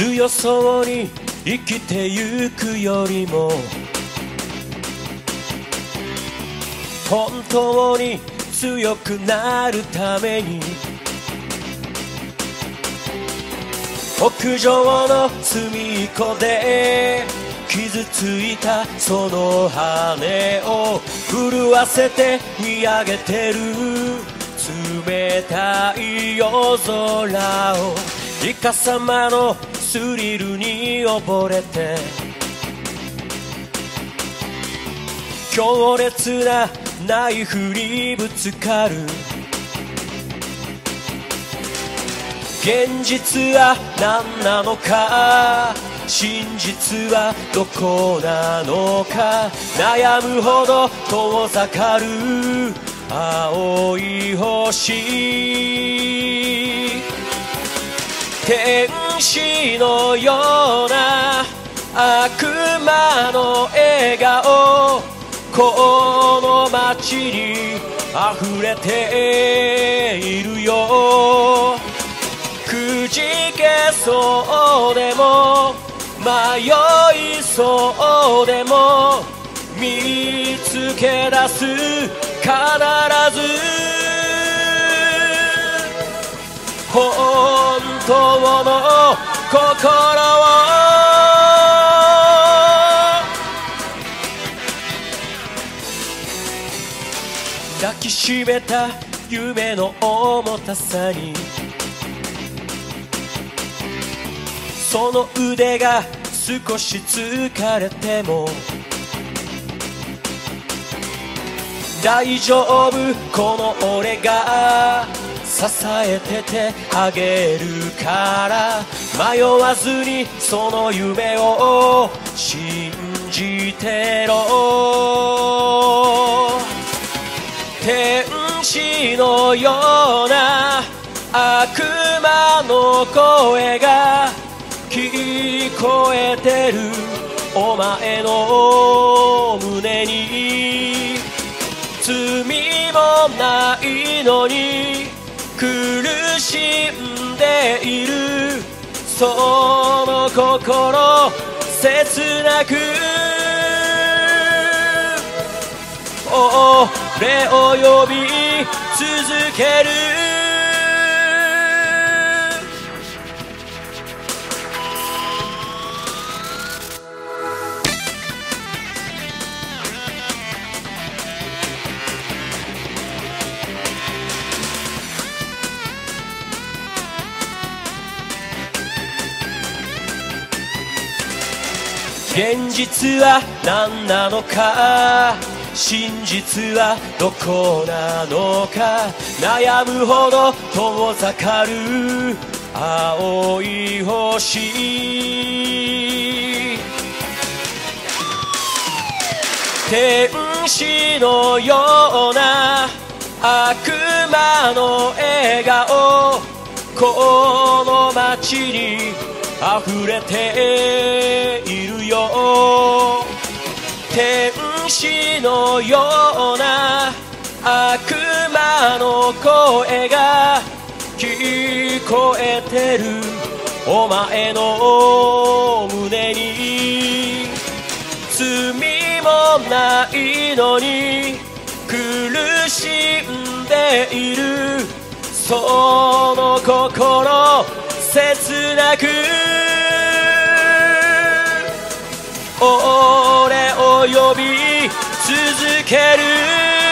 強そうに生きてゆくよりも本当に強くなるために屋上の隅っこで傷ついたその羽を震わせて見上げてる冷たい夜空をイカサマのスリルに溺れて強烈なナイフにぶつかる現実は何なのか真実はどこなのか悩むほど遠ざかる青い星天使のような悪魔の笑顔この街に溢れているよくじけそうでも迷いそうでも見つけ出す必ず本当の心を抱きしめた夢の重たさにその腕が少し疲れても大丈夫この俺が支えててあげるから迷わずにその夢を信じてろ天使のような悪魔の声が聞こえてるお前の胸に罪もないのに苦しんでいるその心切なく俺を呼び続ける現実は何なのか真実はどこなのか悩むほど遠ざかる青い星天使のような悪魔の笑顔この街に溢れているよ天使のような悪魔の声が聞こえてるお前の胸に罪もないのに苦しんでいるその心切なく俺を呼び続ける